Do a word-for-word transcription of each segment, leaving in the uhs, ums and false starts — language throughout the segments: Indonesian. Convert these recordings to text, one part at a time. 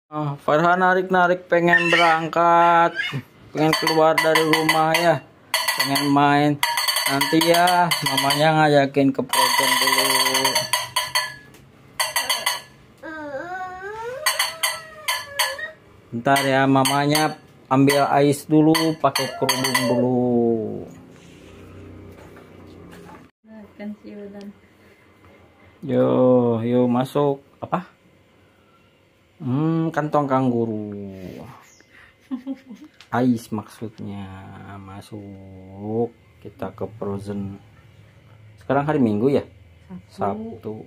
Oh, Farhan narik-narik pengen berangkat, pengen keluar dari rumah ya, pengen main. Nanti ya mamanya ngajakin ke Proton dulu. Bentar ya, mamanya ambil ais dulu, pakai kerudung dulu. Yo, yo masuk apa? Hmm, kantong kanguru. Ais maksudnya. Masuk kita ke Frozen. Sekarang hari Minggu ya? Sabtu. Sabtu.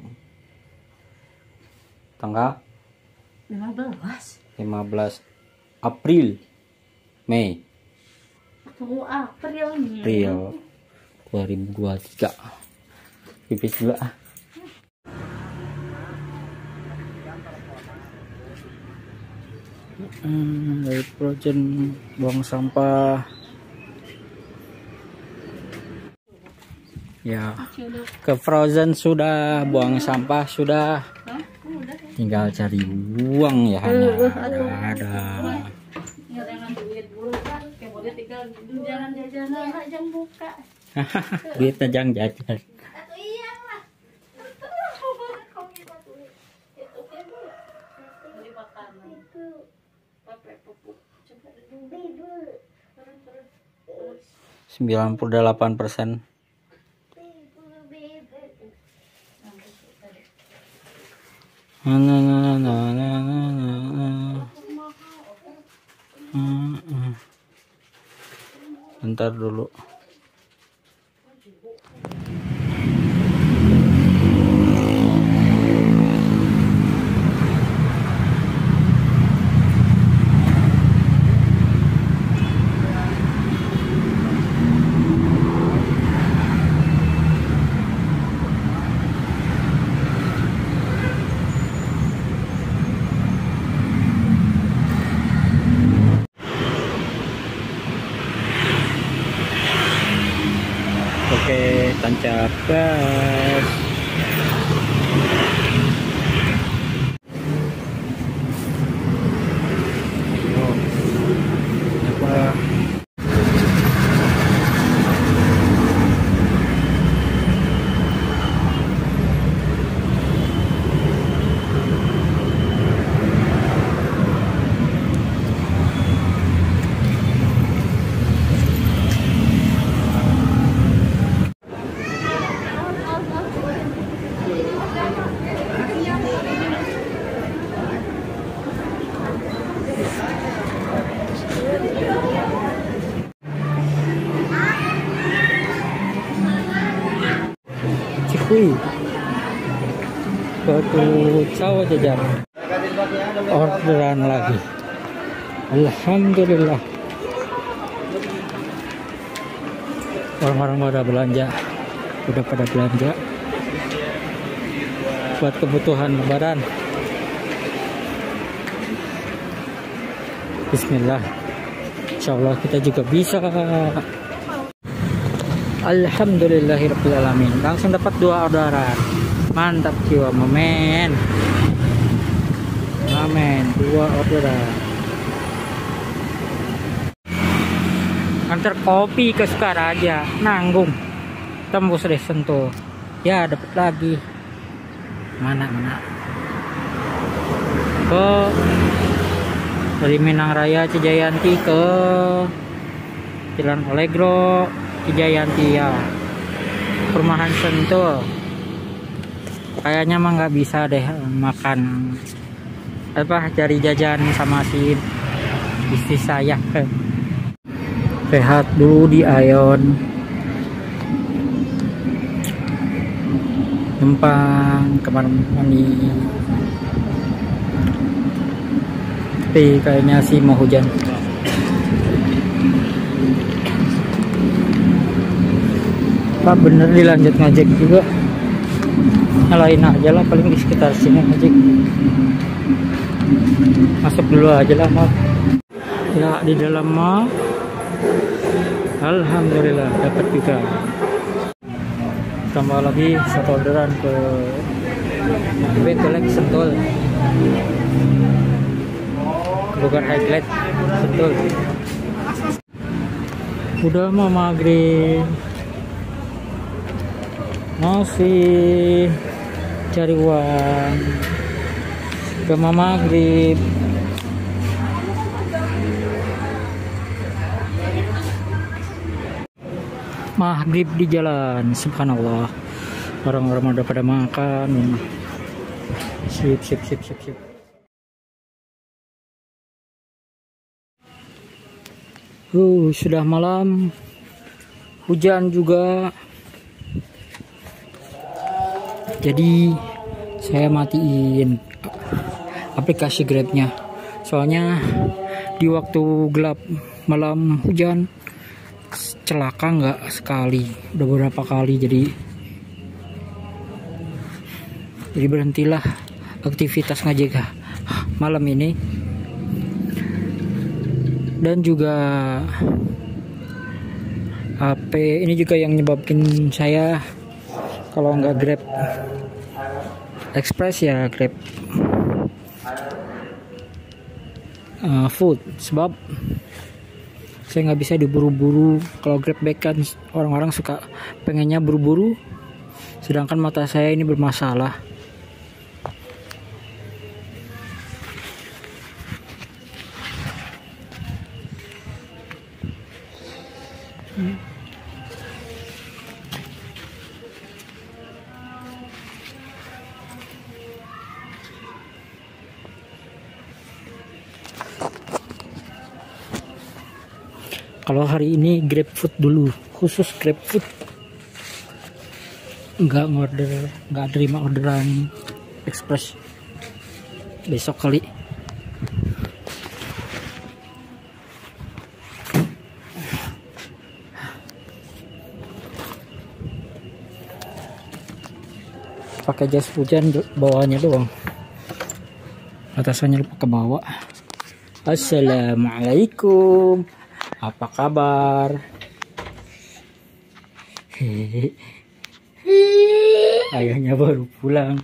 Tanggal lima belas. lima belas April. Mei. Tunggu April nih. April dua ribu dua puluh tiga. Pipis dulu ah. Hmm, dari Frozen buang sampah ya, ke Frozen sudah, buang sampah sudah, tinggal cari uang ya, hanya ada duit tajang jajan. sembilan puluh delapan persen. Bentar dulu. Oke, tancap gas. Oh, apa? Cikui suatu cawa jajan, orderan lagi. Alhamdulillah, orang-orang pada belanja, udah pada belanja buat kebutuhan lebaran. Bismillah, insyaallah kita juga bisa. Alhamdulillahirrahmanirrahim. Langsung dapat dua orderan. Mantap jiwa momen. Amin, dua orderan. Antar kopi ke Sukaraja, nanggung. Tembus deh Sentul. Ya, dapat lagi. Mana mana? Ke dari Minang Raya Cijayanti ke Jalan Allegro Cijayanti ya, perumahan Sentul. Kayaknya mah nggak bisa deh makan apa cari jajan sama si istri saya. Rehat dulu di Aeon, numpang kamar mandi. Tapi kayaknya sih mau hujan. Pak bener dilanjut ngajak juga, nyalain aja lah, paling di sekitar sini ngajak. Masuk dulu aja lah maaf ya, di dalam mall. Alhamdulillah dapat juga, tambah lagi satu orderan ke Betulek Sentul. bukan highlight. Betul. Udah mau maghrib, masih cari uang. Udah mau maghrib. Maghrib di jalan, subhanallah. Orang-orang udah pada makan. Sip, sip, sip, sip, sip. Uh, sudah malam. Hujan juga. Jadi saya matiin aplikasi Grabnya. Soalnya di waktu gelap malam hujan celaka nggak sekali, udah beberapa kali, jadi jadi berhentilah aktivitas ngajak malam ini. Dan juga H P ini juga yang nyebabin saya kalau nggak Grab Express ya Grab uh, Food, sebab saya nggak bisa diburu-buru. Kalau Grab back kan orang-orang suka pengennya buru-buru, sedangkan mata saya ini bermasalah. hmm. Kalau hari ini Grab Food dulu, khusus Grab Food, nggak ngorder, nggak terima orderan Express. Besok kali. Pakai jas hujan bawahnya doang, atasannya lupa ke bawah. Assalamualaikum. Apa kabar? Hehehe. Ayahnya baru pulang.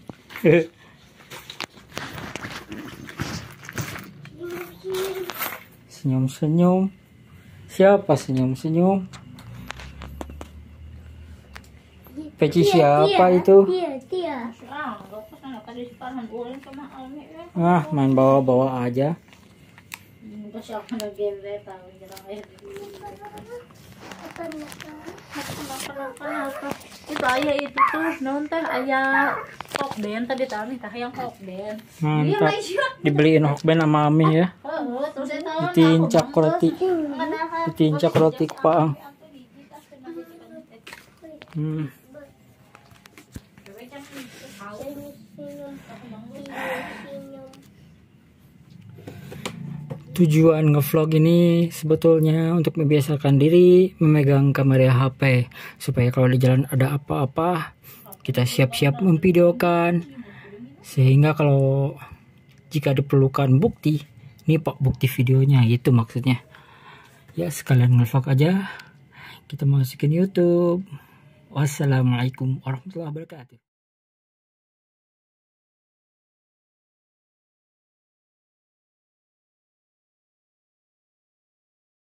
Senyum-senyum. Siapa senyum-senyum? Peci siapa itu? Ah, main bawa-bawa aja. Itu ayah itu tuh nonton ayah hokben tadi tadi tah yang hokben. Mantap. Dibeliin hokben sama Ami ya. Ditincak roti. Ditincak roti kepaang. Hmm. Tujuan ngevlog ini sebetulnya untuk membiasakan diri memegang kamera H P, supaya kalau di jalan ada apa-apa kita siap-siap memvideokan, sehingga kalau jika diperlukan bukti, ini pak bukti videonya, itu maksudnya. Ya sekalian ngevlog aja, kita masukin YouTube. Wassalamualaikum warahmatullahi wabarakatuh.